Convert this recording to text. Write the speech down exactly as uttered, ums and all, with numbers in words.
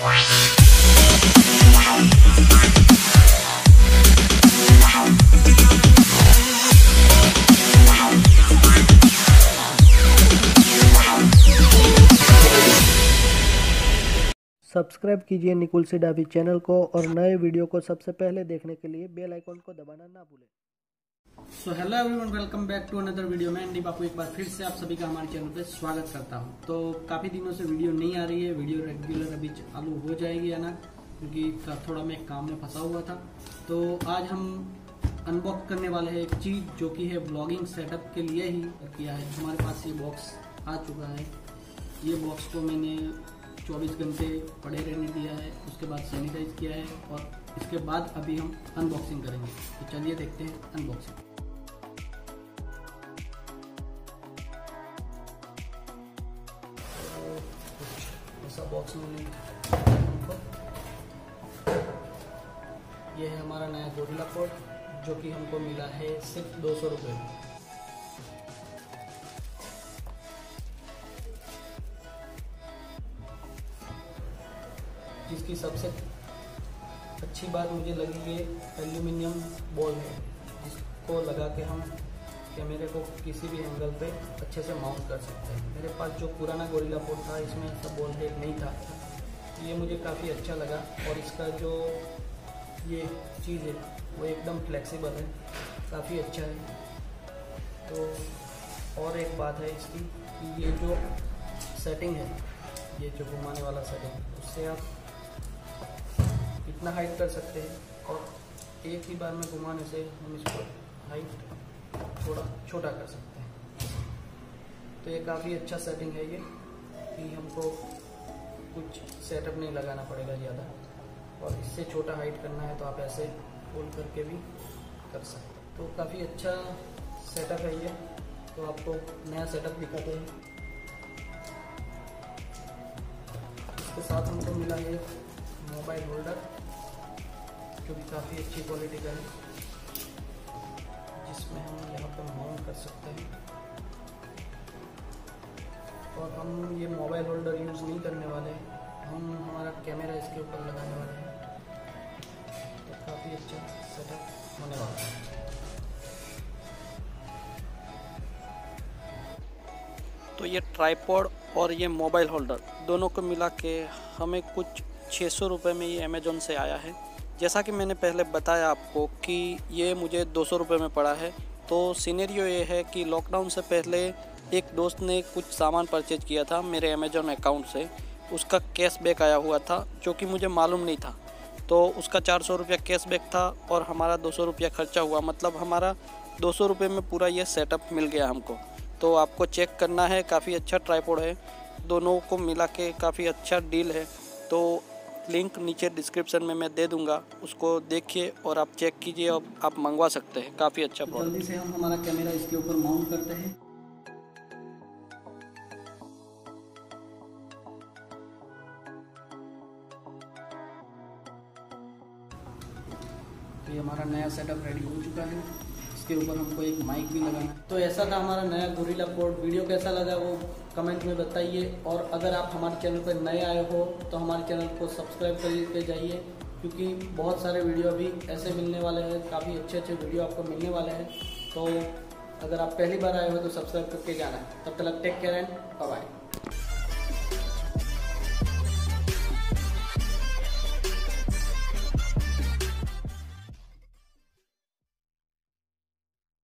Subscribe कीजिए निकुल सी डाबी channel को और नए वीडियो को सबसे पहले देखने के लिए बेल आइकन को दबाना ना भूलें। So hello everyone, welcome back to another video. मैं एंडी बापू एक बार फिर से आप सभी का हमारे चैनल पे स्वागत करता हूं। तो काफ़ी दिनों से वीडियो नहीं आ रही है, वीडियो रेगुलर अभी चालू हो जाएगी है ना, क्योंकि थोड़ा मैं काम में फंसा हुआ था। तो आज हम अनबॉक्स करने वाले हैं एक चीज़ जो कि है ब्लॉगिंग सेटअप के लिए ही किया है। हमारे पास ये बॉक्स आ चुका है। ये बॉक्स को मैंने चौबीस घंटे पड़े रहने दिया है, उसके बाद सैनिटाइज किया है और इसके बाद अभी हम अनबॉक्सिंग करेंगे। तो चलिए देखते हैं अनबॉक्सिंग। ऐसा बॉक्स में हमको ये है हमारा नया गोरिल्ला पोड, जो कि हमको मिला है सिर्फ दो सौ रुपये में। जिसकी सबसे अच्छी बात मुझे लगी ये एल्यूमिनियम बॉल है, जिसको लगा के हम कैमरे को किसी भी एंगल पे अच्छे से माउंट कर सकते हैं। मेरे पास जो पुराना गोरिल्ला पोड था इसमें ऐसा बॉल हेड नहीं था, ये मुझे काफ़ी अच्छा लगा। और इसका जो ये चीज़ है वो एकदम फ्लेक्सिबल है, काफ़ी अच्छा है। तो और एक बात है इसकी कि ये जो सेटिंग है, ये जो घुमाने वाला सेटिंग, उससे आप इतना हाइट कर सकते हैं और एक ही बार में घुमाने से हम इसको हाइट थोड़ा छोटा कर सकते हैं। तो ये काफ़ी अच्छा सेटिंग है ये, कि हमको कुछ सेटअप नहीं लगाना पड़ेगा ज़्यादा। और इससे छोटा हाइट करना है तो आप ऐसे होल्ड करके भी कर सकते हैं। तो काफ़ी अच्छा सेटअप है ये। तो आपको नया सेटअप दिखाते हैं। इसके साथ हमको मिला है मोबाइल होल्डर, जो कि काफ़ी अच्छी क्वालिटी का है, जिसमें हम यहाँ पर माउंट कर सकते हैं। और हम ये मोबाइल होल्डर यूज़ नहीं करने वाले हैं, हम हमारा कैमरा इसके ऊपर लगाने वाले हैं। तो काफ़ी अच्छा सेटअप होने वाला है। तो ये ट्राइपॉड और ये मोबाइल होल्डर दोनों को मिला के हमें कुछ छः सौ रुपये में ये अमेज़ॉन से आया है। जैसा कि मैंने पहले बताया आपको कि ये मुझे दो सौ रुपये में पड़ा है। तो सिनेरियो ये है कि लॉकडाउन से पहले एक दोस्त ने कुछ सामान परचेज किया था मेरे अमेज़ॉन अकाउंट से, उसका कैशबैक आया हुआ था जो कि मुझे मालूम नहीं था। तो उसका चार सौ रुपया कैशबैक था और हमारा दो सौ रुपया खर्चा हुआ, मतलब हमारा दो सौ रुपये में पूरा ये सेटअप मिल गया हमको। तो आपको चेक करना है, काफ़ी अच्छा ट्राइपॉड है, दोनों को मिला के काफ़ी अच्छा डील है। तो लिंक नीचे डिस्क्रिप्शन में मैं दे दूंगा, उसको देखिए और आप चेक कीजिए और आप मंगवा सकते हैं। काफ़ी अच्छा प्रोडक्ट। जल्दी से हम हमारा कैमरा इसके ऊपर माउंट करते हैं। तो ये हमारा नया सेटअप रेडी हो चुका है। इसके ऊपर हमको एक माइक भी लगाना है। तो ऐसा था हमारा नया गोरिल्ला पोड। वीडियो कैसा लगा वो कमेंट में बताइए। और अगर आप हमारे चैनल पर नए आए हो तो हमारे चैनल को सब्सक्राइब करके जाइए, क्योंकि बहुत सारे वीडियो अभी ऐसे मिलने वाले हैं, काफ़ी अच्छे अच्छे वीडियो आपको मिलने वाले हैं। तो अगर आप पहली बार आए हो तो सब्सक्राइब करके जाना है। तब तक take care and bye bye.